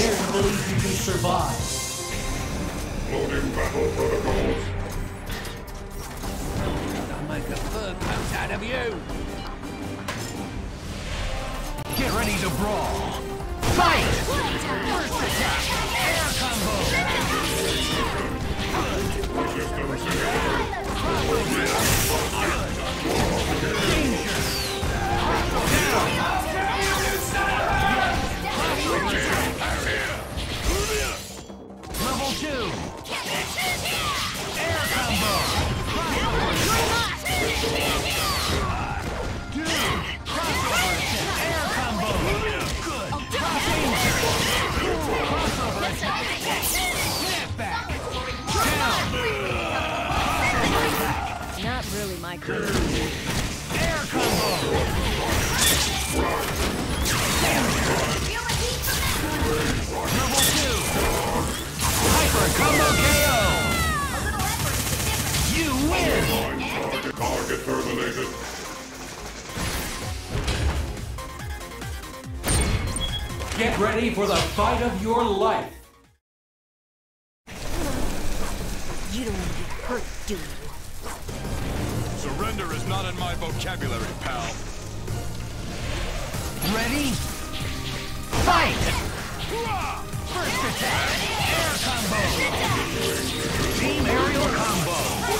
dare to believe you can survive. Loading battle protocols. I'll make a fur coat out of you. Get ready to brawl. Fight! First attack! Air combo! Danger! Level 2! Air combo! Crossover attack! Air combo! Good! Crossover attack! Snap back! Down! Not really my kind of thing. Air combo! Level 2! Hyper combo KO! You win! Target terminated. Get ready for the fight of your life. You don't want to get hurt, do you? Surrender is not in my vocabulary, pal. Ready? Fight! First attack! Air combo! Team aerial combo!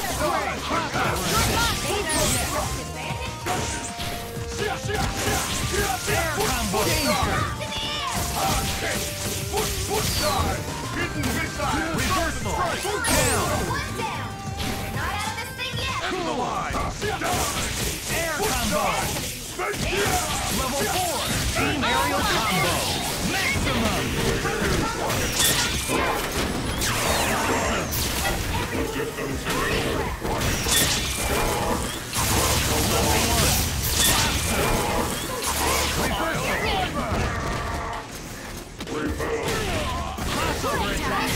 Air combo! Danger! Reversal! Down! Cool! Air combo! Level 4! Team aerial combo! Maximum! Crossover attack!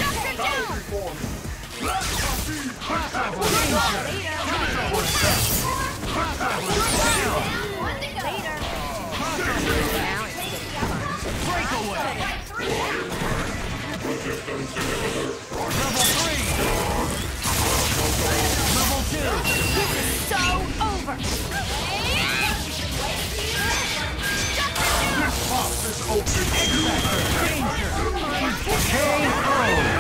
Crossover danger! Crossover attack! Crossover down! Crossover attack! Breakaway! Level 3! Level 2! This is so over! X-Factor! Danger! KO!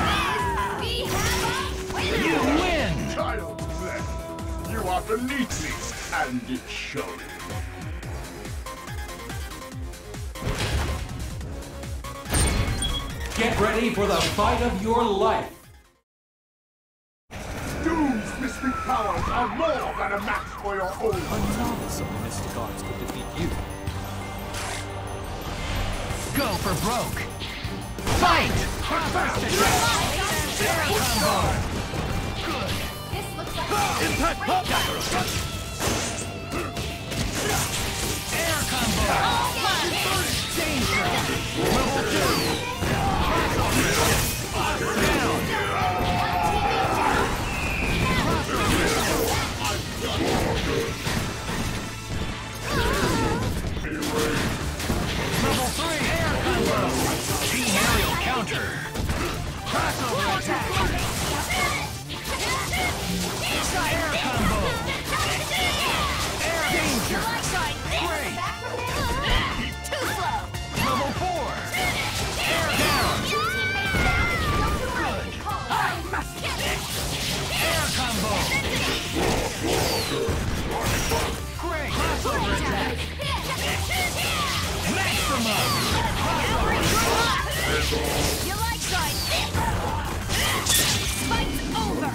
You win! Child flesh. You are beneath me, and it shows. Get ready for the fight of your life. Doom's mystic powers are more than a match for your own. A novice of the mystic arts could defeat you. Go for broke! Fight! First attack! Air combo! Good! Impact pop! Air combo! Danger! Level 2! Down! Level 3! Air combo! Team aerial counter! Crossover attack! Air combo! Air danger! Great! Level 4! Air down! Good! Air combo! Great! Crossover attack! Maximum! You like side this? Fight's over!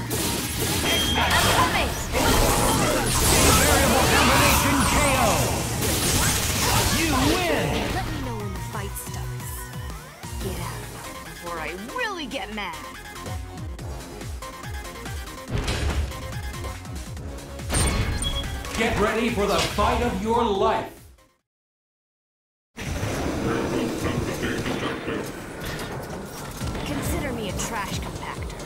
Variable combination KO! You win! Let me know when the fight starts. Get out before I really get mad. Get ready for the fight of your life. Consider me a trash compactor.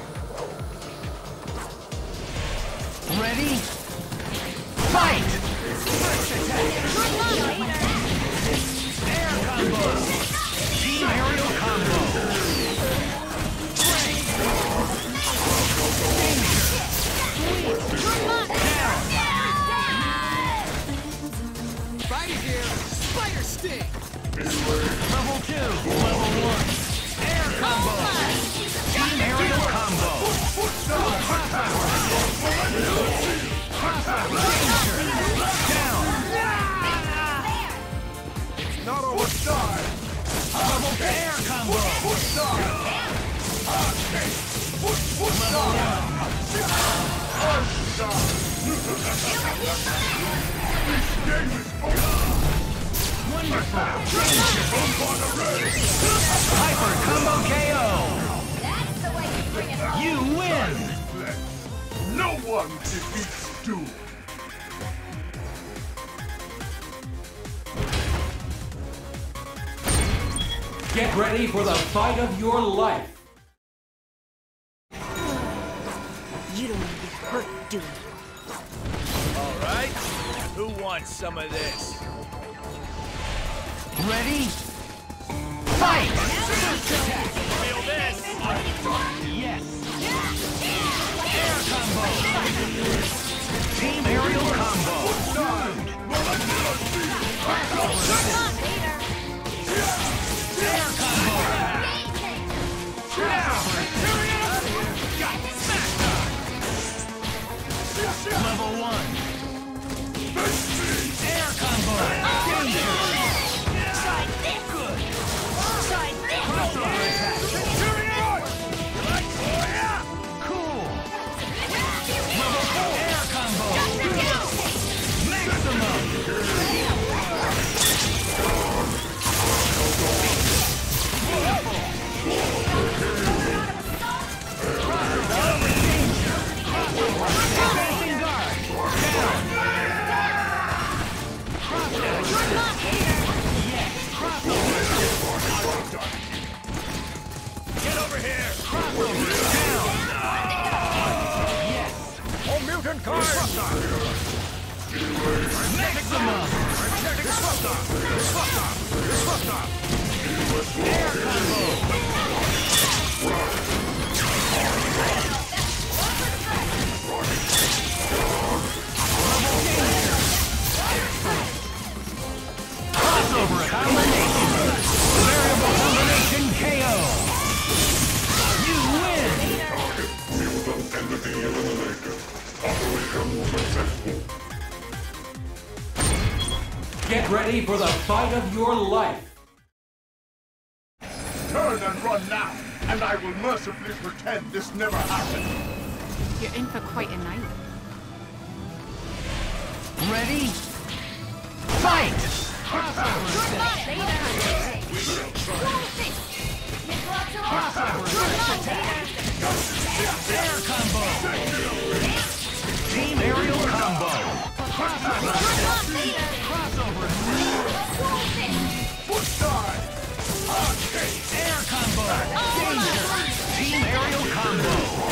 Ready? Fight! First attack! Air combo! Team aerial combo! Fire Sting! Level 2. Level 1. Air combo. Team aerial combo. Crossover. Down. Not over die! Level air combo. Wonderful. Hyper combo KO. That's the way you bring it home. You win. No one defeats Doom! Get ready for the fight of your life. You don't want to get hurt, do you? All right. Who wants some of this? Ready? Fight! Feel this! Yes. Air combo. Team aerial combo. Air combo. Level 1. Air combo. Danger. Try this. Good. Try this. Crossover attack. Cool. Level 4. Air combo. Maximum. Advancing guard. Down. Yes. Crossover. Get over here! Crossover. Down. Yes. Oh, mutant card! Maximum. Air combo. Crossover combination. Variable combination KO. You win. Get ready for the fight of your life. Turn and run now, and I will mercifully pretend this never happened. You're in for quite a night. Ready? Fight! Crossover. Air combo. Team aerial combo. Crossover. Air combo. Danger. Team aerial combo.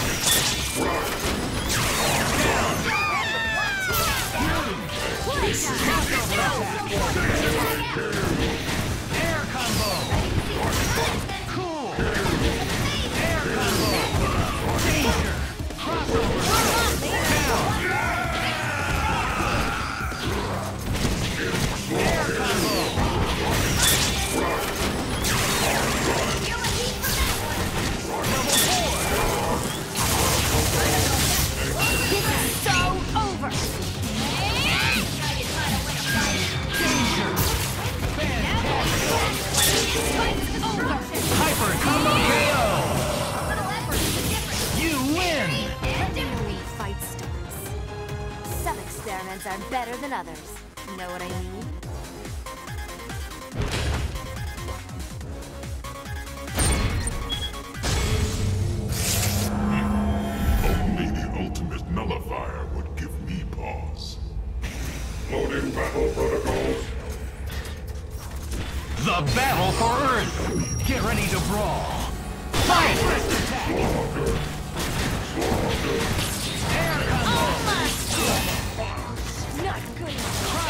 Air combo. Cool. Air combo. Danger. Crossover. Down. Air combo. Level 4. This is so over! Danger. Fantastic. Hyper combo KO. You win. The real fight starts. Some experiments are better than others. Know what I mean? Only the ultimate nullifier would give me pause. Loading battle protocols. The battle for Earth. Get ready to brawl. Fight! Air combo. Not good enough.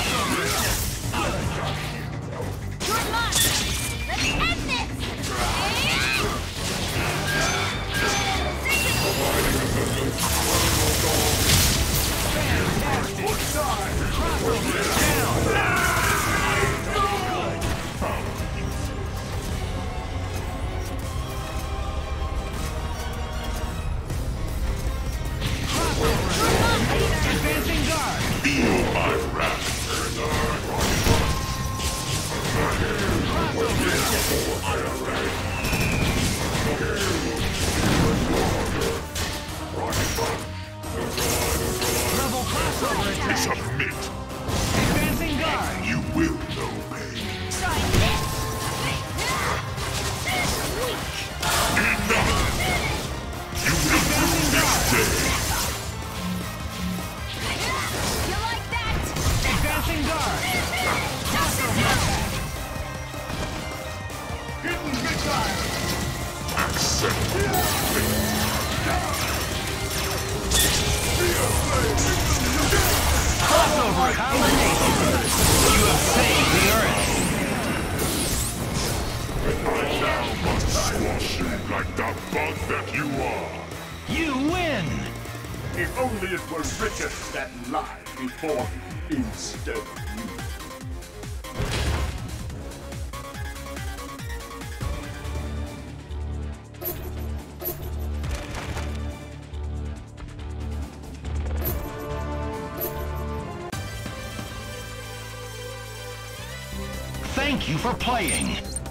Let's end this! Fantastic. Crossover down. it were riches that lie before me instead of you. Thank you for playing.